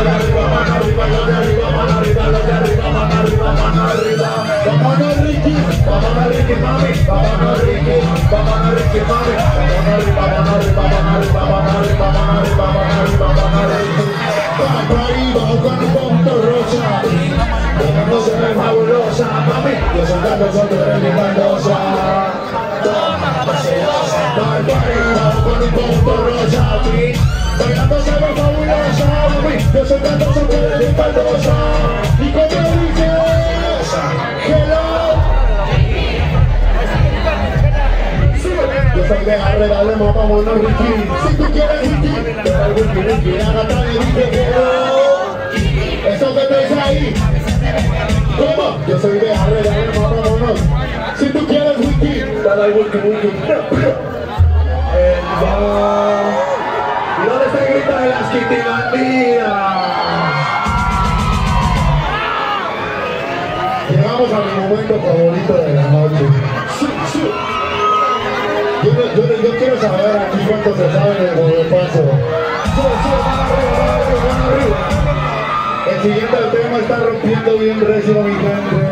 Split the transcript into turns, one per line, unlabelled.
Yo soy Carlos, tú eres mi Mendoza. Toma, paseosa. Vamos con un punto rosa. Bailando se ve fabulosa. Yo soy Carlos, tú eres mi Mendoza. Y como dices, hello. Yo soy de Arreda, le vámonos Ricky. Si tú quieres Ricky, te da el Ricky, haga tal y dije hello. Eso que traes ahí. ¿Cómo? Yo soy de Arreda, vámonos. Si tú quieres wiki, dale al wiki. ¿Y dónde está el grito de las Kitty bandidas? Llegamos a mi momento favorito de la noche. Yo quiero saber aquí cuánto se sabe del bodepaso. El siguiente tema está rompiendo bien recio, mi gente.